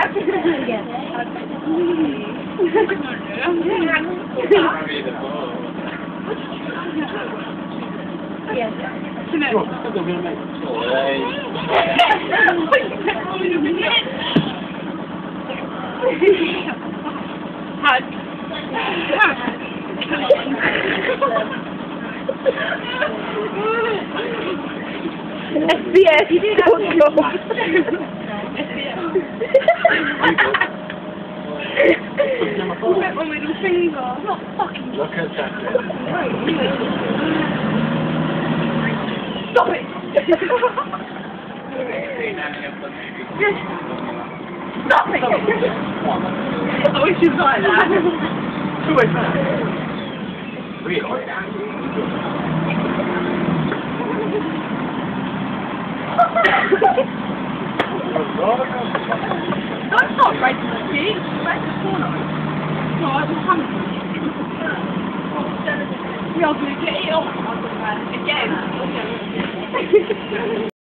SBS, you do that. Look at my middle finger. Not fucking. Look at that. Stop it! Stop it! I wish you was like that. Who is that? Really? Don't stop breaking the cheek. Break the corner. No, I was coming. We are going to get it off again.